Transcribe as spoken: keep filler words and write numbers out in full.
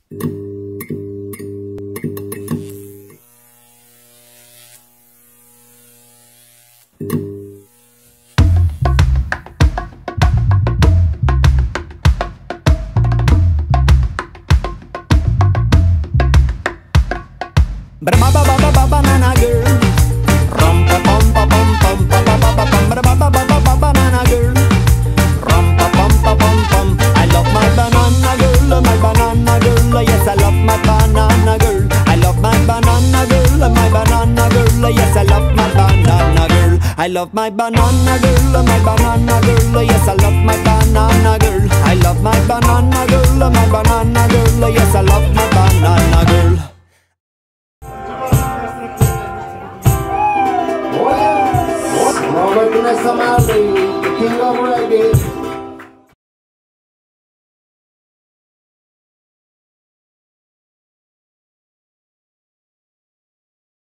Banana girl, rum pa pum pa pum pum pa pa pa pa pum. Banana girl, rum pa pum pa pum pum. I love my banana girl, my banana girl. Yes, I love my banana girl. I love my banana girl, my banana girl. Yes, I love my banana girl. I love my banana girl, my banana girl. Yes, I love my banana girl.